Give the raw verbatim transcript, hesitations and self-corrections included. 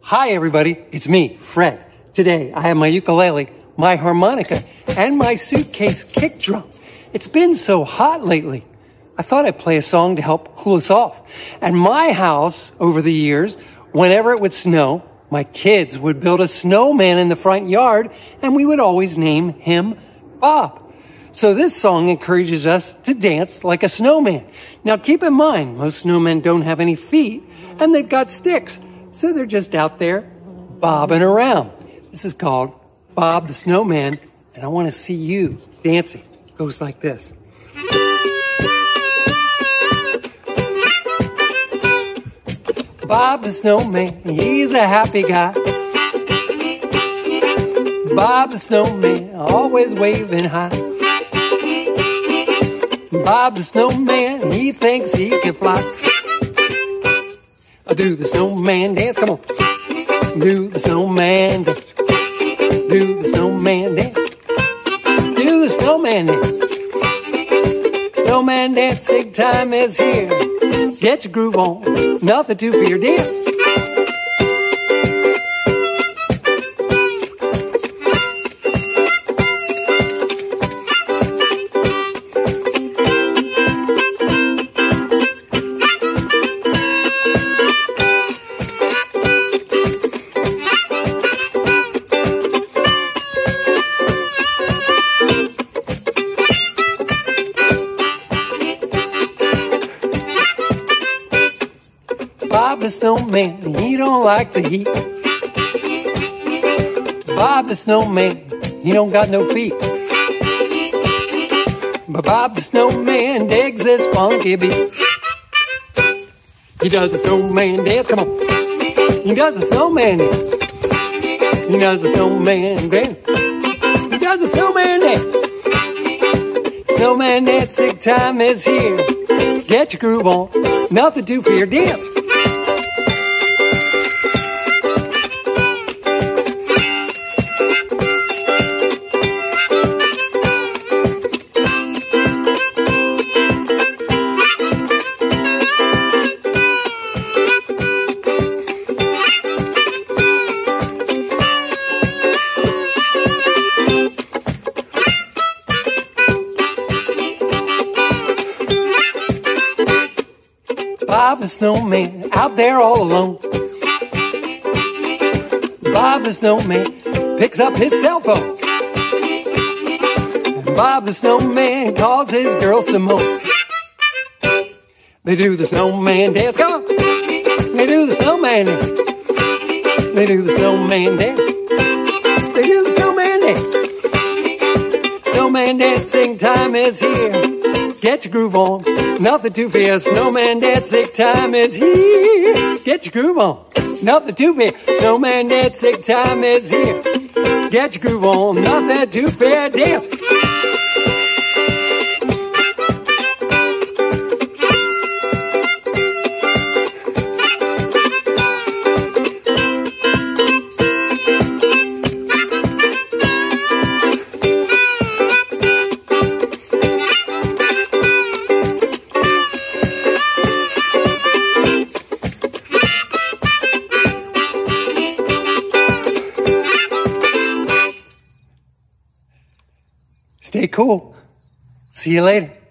Hi everybody, it's me, Fred. Today I have my ukulele, my harmonica, and my suitcase kick drum. It's been so hot lately. I thought I'd play a song to help cool us off. At my house, over the years, whenever it would snow, my kids would build a snowman in the front yard, and we would always name him Bob. So this song encourages us to dance like a snowman. Now keep in mind, most snowmen don't have any feet, and they've got sticks. So they're just out there bobbing around. This is called Bob the Snowman, and I want to see you dancing. It goes like this. Bob the Snowman, he's a happy guy. Bob the Snowman, always waving high. Bob the Snowman, he thinks he can fly. Do the snowman dance, come on. Do the snowman dance. Do the snowman dance. Do the snowman dance. Snowman dancing time is here. Get your groove on, nothing to fear, dance. Bob the Snowman, he don't like the heat. Bob the Snowman, he don't got no feet. But Bob the Snowman digs this funky beat. He does the snowman dance, come on. He does the snowman dance. He does the snowman dance. He does the snowman dance. Snowman dancing time is here. Get your groove on, nothing to fear, dance. Bob the Snowman, out there all alone. Bob the Snowman picks up his cell phone. And Bob the Snowman calls his girl Simone. They do the snowman dance, come on. They do the snowman dance. They do the snowman dance. They do the snowman dance. Snowman dancing time is here. Get your groove on, nothing to fear. Snowman dancing time is here. Get your groove on, nothing to fear. Snowman dancing time is here. Get your groove on, nothing to fear. Dance. Stay cool. See you later.